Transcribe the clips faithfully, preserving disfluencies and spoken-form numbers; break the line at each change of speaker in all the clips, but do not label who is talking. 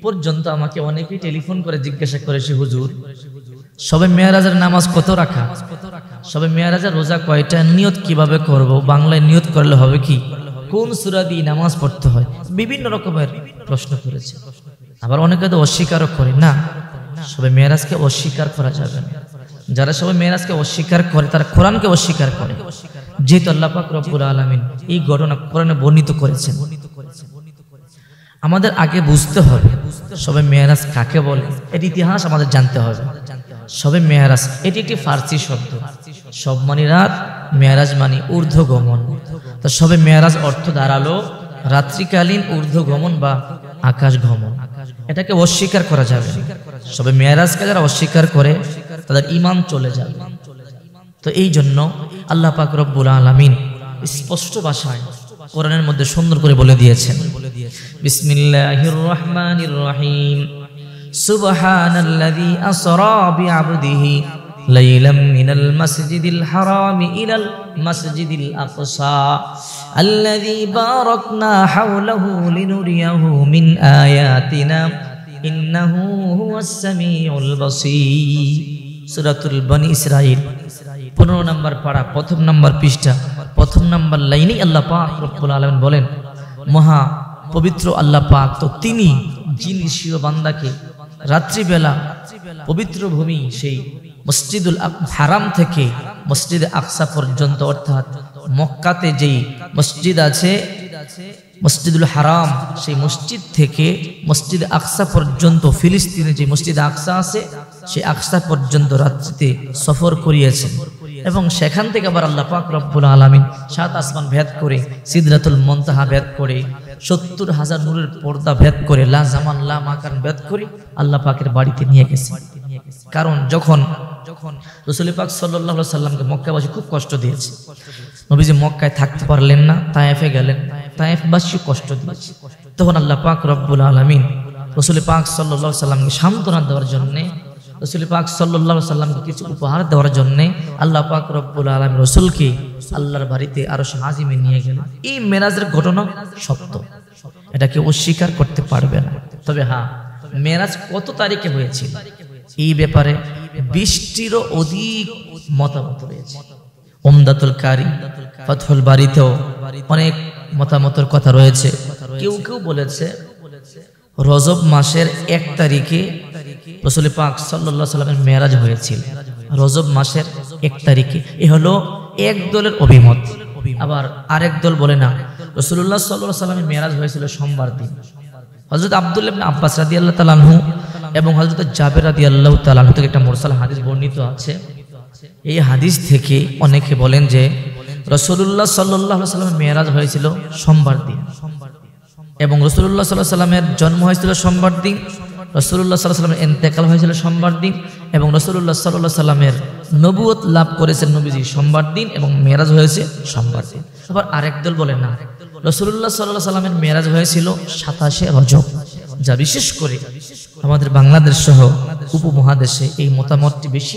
পর্যন্ত আমাকে অনেকেই টেলিফোন করে জিজ্ঞাসা করেছে, হুজুর সবে মেরাজের নামাজ কত রাখা, সবে মেরাজের রোজা কয়টা, নিয়ত কিভাবে করব, বাংলায় নিয়ত করলে হবে কি, কোন সূরা দিয়ে নামাজ পড়তে হয়, বিভিন্ন রকমের প্রশ্ন করেছে। আবার অনেকে তো অস্বীকারও করে না, সবে মেরাজকে অস্বীকার করা যাবে না। যারা সবে মেরাজকে অস্বীকার করে তারা কোরআনকে অস্বীকার করে, যেহেতু আল্লাহ পাক রব্বুল আলামিন এই ঘটনা কোরআনে বর্ণিত করেছেন। আমাদের আগে বুঝতে হবে সবে মেরাজ কাকে বলে, এর ইতিহাস আমাদের জানতে হবে। সবে মেরাজ এটি একটি ফার্সি শব্দ, সব মানে রাত, মেরাজ মানে ঊর্ধ্বগমন। তো সবে মেরাজ অর্থ দাঁড়ালো রাত্রিকালীন ঊর্ধ্বগমন বা আকাশ গমন। এটাকে অস্বীকার করা যাবে। সবে মেরাজকে যারা অস্বীকার করে তাদের ঈমান চলে যাবে। তো এই জন্য আল্লাহ পাক রব্বুল আলামিন স্পষ্ট ভাষায় কোরআনের মধ্যে সুন্দর করে বলে দিয়েছেন, বিসমিল্লাহির রহমানির রহিম, সুবহানাল্লাযী আসরা বিআবদিহি লাইলাম মিনাল মাসজিদিল হারামি ইলাল মাসজিদিল আকসা আল্লাযী বারাকনা হাওলাহু লিনুরিয়াহু মিন আয়াতিনা ইন্নাহু হুয়াস সামিউল বাসীর। সূরাতুল বনী ইসরাঈল পনেরো নম্বর পারা, প্রথম নম্বর পৃষ্ঠা, প্রথম নম্বর লাইনে আল্লাহ পাক রব্বুল আলামিন বলেন, মহা পবিত্র আল্লাহ পাক তো তিনি যিনি স্বীয় বান্দাকে রাত্রিবেলা পবিত্র ভূমি সেই মসজিদুল হারাম থেকে মসজিদে আকসা পর্যন্ত, অর্থাৎ মক্কাতে যেই মসজিদ আছে মসজিদুল হারাম, সেই মসজিদ থেকে মসজিদ আকসা পর্যন্ত, ফিলিস্তিনে যে মসজিদ আকসা আছে সেই আকসা পর্যন্ত রাত্রিতে সফর করিয়েছেন। এবং সেখান থেকে আবার আল্লাহ পাক রব্বুল আলামিন সাত আসমান ভেদ করে, সিদরাতুল মুনতাহা ভেদ করে, সত্তর হাজার নূরের পর্দা ভেদ করে, লা জামান লা মাকান ভেদ করে আল্লাহ পাকের বাড়িতে নিয়ে গেছে। কারণ যখন যখন রাসূল পাক সাল্লাল্লাহু আলাইহি সাল্লামকে মক্কাবাসী খুব কষ্ট দিয়েছে, নবীজি মক্কায় থাকতে পারলেন না, তায়েফে গেলেন, তায়েফবাসী কষ্ট দিয়েছে, তখন আল্লাহ পাক রব্বুল আলামিন রাসূল পাক সাল্লাল্লাহু আলাইহি সাল্লামকে সান্ত্বনা দেওয়ার জন্য, রাসূল পাক সাল্লাল্লাহু আলাইহি সাল্লামকে কিছু উপহার দেওয়ার জন্য আল্লাহ পাক রব্বুল আলামিন রাসূলকে আল্লাহর বাড়িতে আরশ আজিমে নিয়ে গেলেন। এই মেরাজের ঘটনা সত্য, এটাকে অস্বীকার করতে পারবে না। তবে হ্যাঁ, মেরাজ কত তারিখে হয়েছিল এই ব্যাপারে বিশটিরও অধিক মতামত রয়েছে। উমদাতুল কারি, ফাতহুল বারীতেও অনেক মতামতের কথা রয়েছে। কেউ কেউ বলেছে রজব মাসের এক তারিখে রাসূল পাক সাল্লাল্লাহু আলাইহি সাল্লামের মেরাজ হয়েছিল, রজব মাসের এক তারিখে। এ হলো এক দলের অভিমত। আবার আরেক দল বলে না, রাসূলুল্লাহ সাল্লাল্লাহু আলাইহি সাল্লামের মেরাজ হয়েছিল সোমবার দিন। হযরত আব্দুল্লাহ ইবনে আব্বাস রাদিয়াল্লাহু তাআলা আনহু এবং হযরত জাবের রাদিয়াল্লাহু তাআলা আনহু থেকে একটা মুরসাল হাদিস বর্ণিত আছে। এই হাদিস থেকে অনেকে বলেন যে রাসূলুল্লাহ সাল্লাল্লাহু আলাইহি সাল্লামের মেরাজ হয়েছিল সোমবার দিন, এবং রাসূলুল্লাহ সাল্লাল্লাহু আলাইহি সাল্লামের জন্ম হয়েছিল সোমবার দিন, রাসূলুল্লাহ সাল্লাল্লাহু আলাইহি সাল্লামের ইন্তেকাল হয়েছিল সোমবার দিন, এবং রাসূলুল্লাহ সাল্লাল্লাহু আলাইহি সাল্লামের নবুয়ত লাভ করেছেন নবীজি সোমবার দিন, এবং মেরাজ হয়েছে সোমবার দিন। আবার আরেক দল বলে না, রাসূলুল্লাহ সাল্লাল্লাহু আলাইহি সাল্লামের মেরাজ হয়েছিল সাতাশে রজব, যা বিশেষ করে আমাদের বাংলাদেশ সহ উপমহাদেশে এই মতামতটি বেশি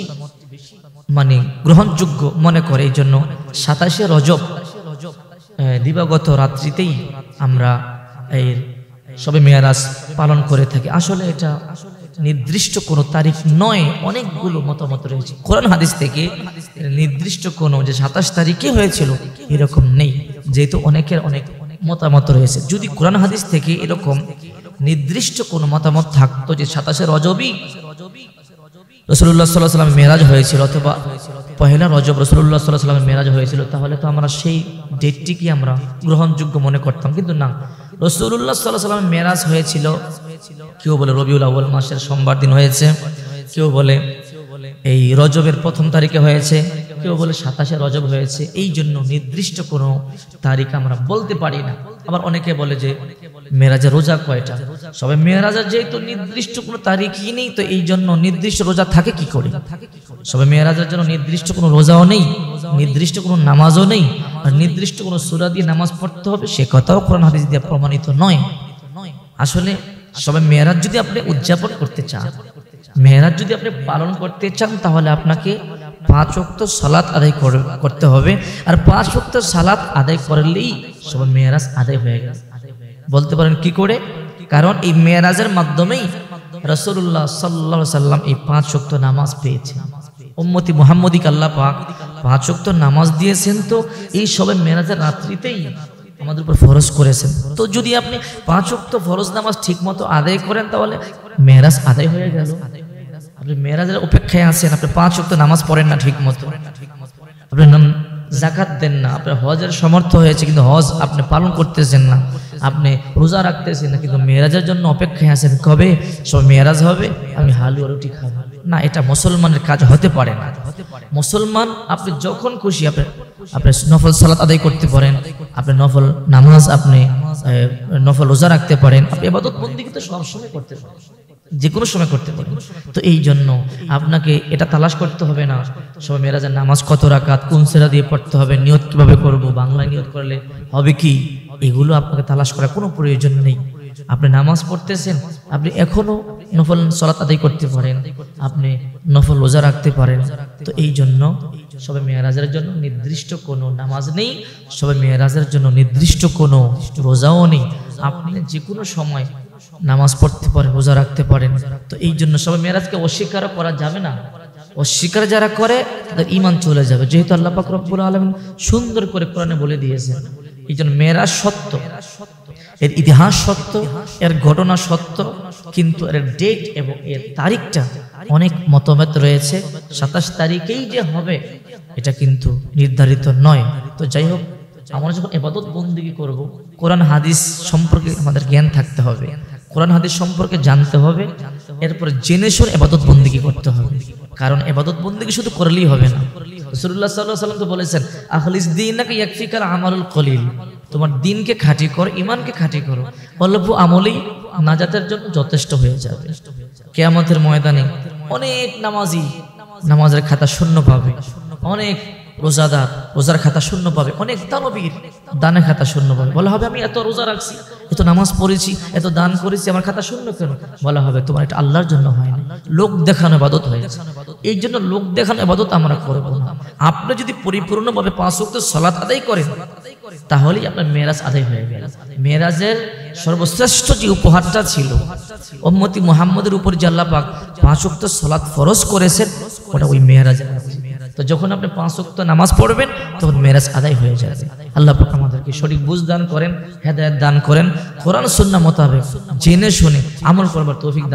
মানে গ্রহণযোগ্য মনে করে। এই জন্য সাতাশে রজব দিবাগত রাত্রিতেই আমরা এই সবে মেরাজ পালন করে থাকি। আসলে এটা নির্দিষ্ট কোনো তারিখ নয়, অনেকগুলো মতামত রয়েছে। কোরআন হাদিস থেকে নির্দিষ্ট কোনো যে সাতাশ তারিখে হয়েছিল এরকম নেই, যেহেতু অনেকের অনেক মতামত রয়েছে। যদি কোরআন হাদিস থেকে এরকম নির্দিষ্ট কোনো মতামত থাকতো যে সাতাশে রজবই রাসূলুল্লাহ সাল্লাল্লাহু আলাইহি সাল্লামের মেরাজ হয়েছিল, অথবা পহেলা রজব রাসূলুল্লাহ সাল্লাল্লাহু আলাইহি সাল্লামের মেরাজ হয়েছিল, তাহলে তো আমরা সেই ডেটটিকে আমরা গ্রহণযোগ্য মনে করতাম। কিন্তু না, রাসূলুল্লাহ সাল্লাল্লাহু আলাইহি সাল্লামের মেরাজ হয়েছিল, কেউ বলে রবিউল আউয়াল মাসের সোমবার দিন হয়েছে, কেউ বলে এই রজবের প্রথম তারিখে হয়েছে, কেউ বলে সাতাশে রজব হয়েছে। এই জন্য নির্দিষ্ট কোনো তারিখ আমরা বলতে পারি না। আবার অনেকে বলে যে মেরাজের রোজা কয়টা, সবে মেরাজের যেহেতু নির্দিষ্ট কোনো তারিখই নেই, তো এই জন্য নির্দিষ্ট রোজা থাকে কি করে? সবে মেরাজের জন্য নির্দিষ্ট কোনো রোজাও নেই, নির্দিষ্ট কোনো নামাজও নেই, আর নির্দিষ্ট কোনো সূরা দিয়ে নামাজ পড়তে হবে সে কথাও কোরআন হাদিস দিয়ে প্রমাণিত নয়। আসলে সবে মেরাজ যদি আপনি উদযাপন করতে চান, মেরাজ যদি আপনি পালন করতে চান, তাহলে আপনাকে পাঁচ ওয়াক্ত সালাত আদায় করতে হবে। আর পাঁচ ওয়াক্ত সালাত আদায় করলেই সবে মেরাজ আদায় হয়ে গেছে। বলতে পারেন কি করে? কারণ এই মেরাজের মাধ্যমেই রাসূলুল্লাহ সাল্লাল্লাহু আলাইহি সাল্লাম এই পাঁচ ওয়াক্ত নামাজ পেয়েছেন। উম্মতি মুহাম্মদীকে আল্লাহ পাক পাঁচ ওয়াক্ত নামাজ দিয়েছেন, তো এই সবে মেরাজের রাত্রিতেই আমাদের উপর ফরজ করেছেন। তো যদি আপনি পাঁচ ওয়াক্ত ফরজ নামাজ ঠিকমতো আদায় করেন তাহলে মেরাজ আদায় হয়ে গেল। আপনি মেরাজের অপেক্ষায় আছেন, আপনি পাঁচ ওয়াক্ত নামাজ পড়েন না ঠিক মতো, আপনি যাকাত দেন না, আপনার হজের সমর্থ হয়েছে কিন্তু হজ আপনি পালন করতেছেন না, আপনি রোজা রাখতেছেন না, কিন্তু মেরাজের জন্য অপেক্ষায় আছেন কবে সব মেরাজ হবে আমি হালুয়া রুটি খাবো না, এটা মুসলমানের কাজ হতে পারে না। মুসলমান আপনি যখন খুশি আপনি আপনি নফল সালাত আদায় করতে পারেন, আপনি নফল নামাজ, আপনি নফল রোজা রাখতে পারেন, আপনি ইবাদত বন্দেগী তো সব সময় করতে পারেন, যে কোনো সময় করতে পারেন। তো এই জন্য আপনাকে এটা তালাশ করতে হবে না সবে মেরাজের নামাজ কত রাকাত, কোন সূরা দিয়ে পড়তে হবে, নিয়ত কিভাবে করব, বাংলায় নিয়ত করলে হবে কি, এগুলো আপনাকে তালাশ করার কোনো প্রয়োজন নেই। আপনি নামাজ পড়তেছেন, আপনি এখনো নফল সালাত আদায় করতে পারেন, আপনি নফল রোজা রাখতে পারেন। তো এই জন্য সবে মেরাজের জন্য নির্দিষ্ট কোনো নামাজ নেই, সবে মেরাজের জন্য নির্দিষ্ট কোনো রোজাও নেই, আপনি যে কোনো সময় নামাজ পড়তে পারেন, রোজা রাখতে পারেন। তো এই জন্য সবে মেরাজকে অস্বীকার করা যাবে না, অস্বীকার যারা করে তাদের ঈমান চলে যাবে, যেহেতু আল্লাহ পাক রব্বুল আলামিন সুন্দর করে কোরআনে বলে দিয়েছেন। এই জন্য মেরাজ সত্য, এর ইতিহাস সত্য, এর ঘটনা সত্য, কিন্তু এর ডেট এবং এর তারিখটা অনেক মতভেদ রয়েছে। সাতাশ তারিখেই যে হবে এটা কিন্তু নির্ধারিত নয়। তো যাই হোক, আমরা যখন ইবাদত বন্দেগী করব, কোরআন হাদিস সম্পর্কে আমাদের জ্ঞান থাকতে হবে, কোরআন হাদিস সম্পর্কে জানতে হবে, এরপর জেনে শুনে ইবাদত বন্দেগী করতে হবে। কারণ ইবাদত বন্দেগী শুধু করলেই হবে না। রাসূলুল্লাহ সাল্লাল্লাহু আলাইহি ওয়াসাল্লাম তো বলেছেন, আখলিস দীনাকা ইয়াকফিকাল আমালুল কলিল, তোমার দ্বীনকে খাঁটি করো, ঈমানকে খাঁটি করো, অল্প আমলেই নাজাতের জন্য যথেষ্ট হয়ে যাবে। কিয়ামতের ময়দানে অনেক নামাজি নামাজের খাতা শূন্য পাবে, অনেক রোজাদার রোজার খাতা শূন্য পাবে, অনেক দানবীর দানের খাতা শূন্য পাবে। বলা হবে আমি এত রোজা রাখছি, এত নামাজ পড়েছি, এত দান করেছি, আমার খাতা শূন্য কেন? বলা হবে তোমার এটা আল্লাহর জন্য হয়নি, লোক দেখানো ইবাদত হয়েছে। এই জন্য লোক দেখানো ইবাদত আমরা করব না। আপনি যদি পরিপূর্ণভাবে পাঁচ ওয়াক্ত সালাত আদায় করেন তাহলেই আপনার মেরাজ আদায় হয়ে গেল। মেরাজের সর্বশ্রেষ্ঠ যে উপহারটা ছিল উম্মতি মুহাম্মদের উপর যে আল্লাহ পাক পাঁচ ওয়াক্ত সালাত ফরজ করেছেন, ওটা ওই মেরাজের। তো যখন আপনি পাঁচ ওয়াক্ত নামাজ পড়বেন তখন মেরাজ আদায় হয়ে যাবে। আল্লাহ পাক আমাদেরকে সঠিক বুঝ দান করেন, হেদায়েত দান করেন, কোরআন সুন্নাহ মোতাবেক জেনে শুনে আমল করবার তৌফিক